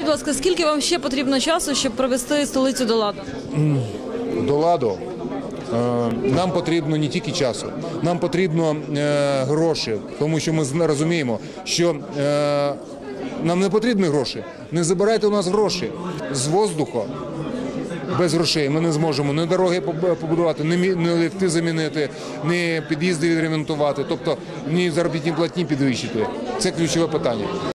будь ласка, скільки вам ще потрібно часу, щоб привести столицю до ладу? До ладу нам потрібно не тільки часу, нам потрібно гроші, тому що ми розуміємо, що нам не потрібні гроші. Не забирайте у нас гроші з воздуху. Без грошей ми не зможемо ні дороги побудувати, ні ліфти замінити, ні під'їзди відремонтувати, тобто ні заробітні платні підвищити. Це ключове питання.